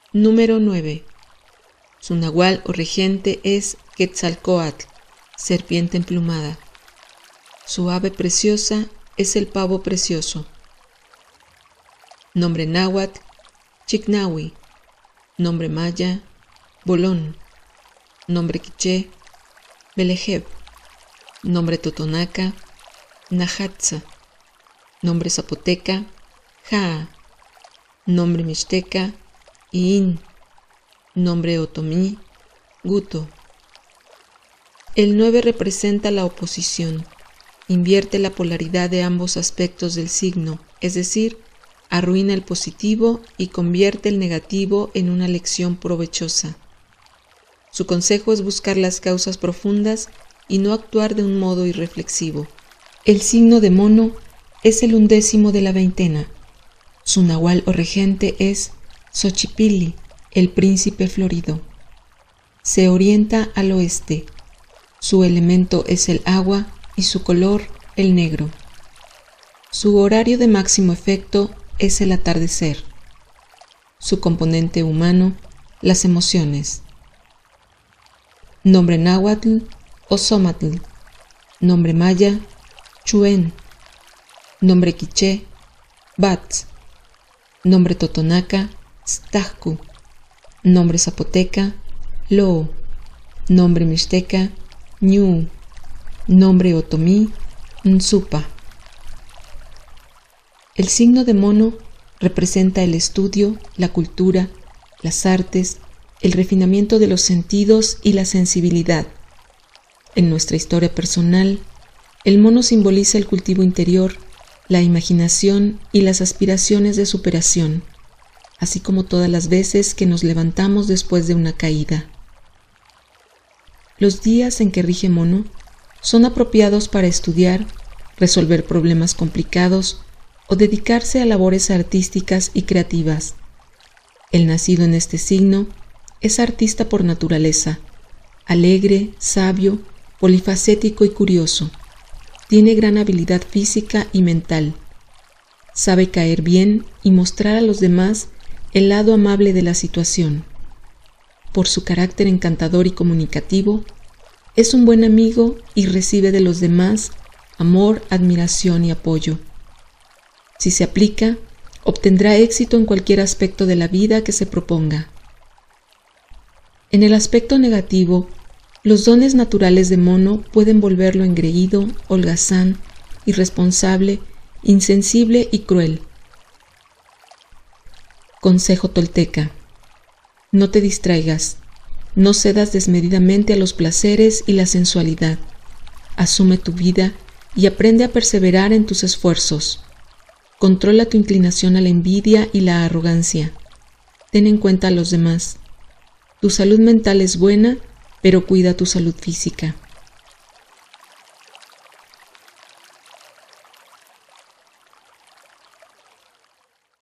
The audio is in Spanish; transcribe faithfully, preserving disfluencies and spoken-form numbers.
Número nueve. Su nahual o regente es Quetzalcóatl, serpiente emplumada. Su ave preciosa es el pavo precioso. Nombre náhuatl, Chicnahui. Nombre maya, Bolón. Nombre quiché, Belejeb. Nombre totonaca, Najatza. Nombre zapoteca, Jaa. Nombre mixteca, Iín. Nombre otomí, Guto. El nueve representa la oposición. Invierte la polaridad de ambos aspectos del signo, es decir, arruina el positivo y convierte el negativo en una lección provechosa. Su consejo es buscar las causas profundas y no actuar de un modo irreflexivo. El signo de mono es el undécimo de la veintena. Su nahual o regente es Xochipilli, el príncipe florido. Se orienta al oeste. Su elemento es el agua y su color el negro. Su horario de máximo efecto es el atardecer. Su componente humano, las emociones. Nombre náhuatl, Ozomatl. Nombre maya, Chuen. Nombre quiché, Batz. Nombre totonaca, Stahku. Nombre zapoteca, Loo. Nombre mixteca, Ñu. Nombre otomí, Nzupa. El signo de mono representa el estudio, la cultura, las artes, el refinamiento de los sentidos y la sensibilidad. En nuestra historia personal, el mono simboliza el cultivo interior, la imaginación y las aspiraciones de superación, así como todas las veces que nos levantamos después de una caída. Los días en que rige mono son apropiados para estudiar, resolver problemas complicados o dedicarse a labores artísticas y creativas. El nacido en este signo es artista por naturaleza, alegre, sabio, polifacético y curioso. Tiene gran habilidad física y mental. Sabe caer bien y mostrar a los demás el lado amable de la situación. Por su carácter encantador y comunicativo, es un buen amigo y recibe de los demás amor, admiración y apoyo. Si se aplica, obtendrá éxito en cualquier aspecto de la vida que se proponga. En el aspecto negativo, los dones naturales de mono pueden volverlo engreído, holgazán, irresponsable, insensible y cruel. Consejo tolteca: no te distraigas, no cedas desmedidamente a los placeres y la sensualidad. Asume tu vida y aprende a perseverar en tus esfuerzos. Controla tu inclinación a la envidia y la arrogancia. Ten en cuenta a los demás. Tu salud mental es buena, pero cuida tu salud física.